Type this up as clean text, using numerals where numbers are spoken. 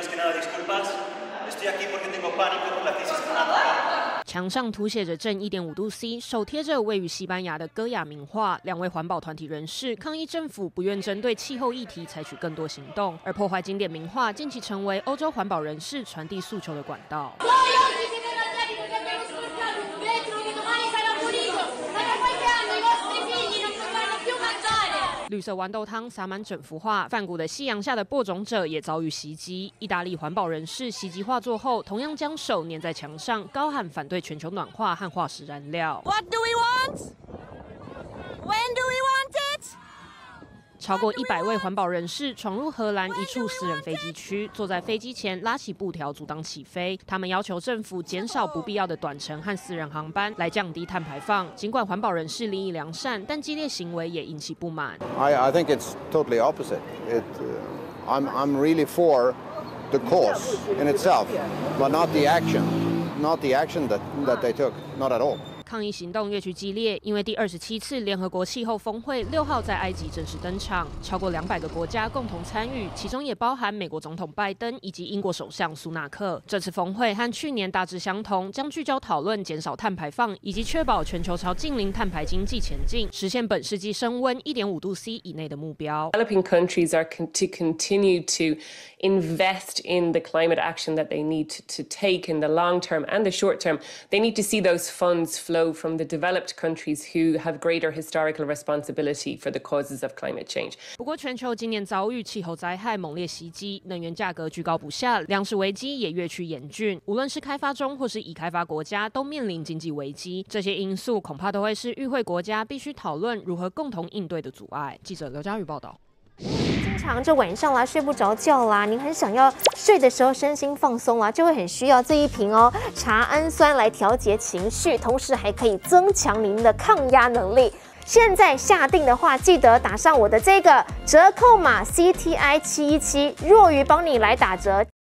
墙上涂写着正1.5度 C， 手贴着位于西班牙的歌雅名画。2位环保团体人士抗议政府不愿针对气候议题采取更多行动，而破坏经典名画近期成为欧洲环保人士传递诉求的管道。绿色豌豆汤洒满整幅画，梵谷的夕阳下的播种者也遭遇袭击。意大利环保人士袭击画作后，同样将手粘在墙上，高喊反对全球暖化和化石燃料。 What do we want? When do we want it? 超过100位环保人士闯入荷兰一处私人飞机区，坐在飞机前拉起布条阻挡起飞。他们要求政府减少不必要的短程和私人航班，来降低碳排放。尽管环保人士利益良善，但激烈行为也引起不满。 I think it's totally opposite. I'm really for the cause in itself, but not the action. Not the action that they took. Not at all. 抗议行动越趋激烈，因为第27次联合国气候峰会6号在埃及正式登场，超过200个国家共同参与，其中也包含美国总统拜登以及英国首相苏纳克。这次峰会和去年大致相同，将聚焦讨论减少碳排放以及确保全球朝净零碳排经济前进，实现本世纪升温1.5度 C 以内的目标。 Developing countries are to continue to invest in the climate action that they need to take in the long term and the short term. They need to see those funds flow from the developed countries who have greater historical responsibility for the causes of climate change. 不过，全球今年遭遇气候灾害猛烈袭击，能源价格居高不下，粮食危机也越趋严峻。无论是开发中或是已开发国家，都面临经济危机。这些因素恐怕都会是与会国家必须讨论如何共同应对的阻碍。记者刘佳宇报道。 经常这晚上啦睡不着觉啦，您很想要睡的时候身心放松啦，就会很需要这一瓶茶氨酸来调节情绪，同时还可以增强您的抗压能力。现在下定的话，记得打上我的这个折扣码 CTI717，若鱼帮你来打折。